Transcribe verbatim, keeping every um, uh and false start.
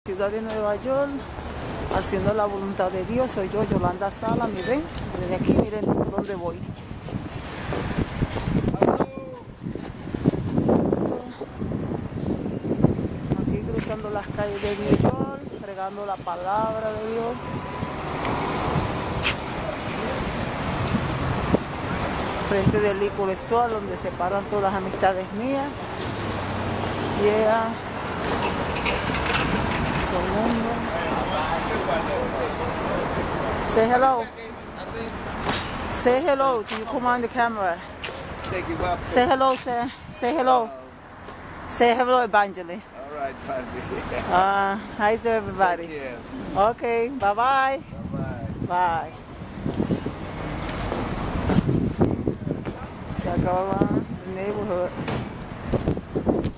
Ciudad de Nueva York, haciendo la voluntad de Dios. Soy yo, Yolanda Sala. Miren, desde aquí, miren dónde voy. Aquí cruzando las calles de New York, regando la palabra de Dios. Frente del liquor store, donde se paran todas las amistades mías. Yeah. Todo el mundo. Say hello. Say hello. Do you come on the camera? Say hello, say, say hello. Say hello, Evangeline. All right, Evangeline. Uh, hi to everybody. Take care. Okay, bye-bye. Bye-bye. Bye. Se acaba el neighborhood.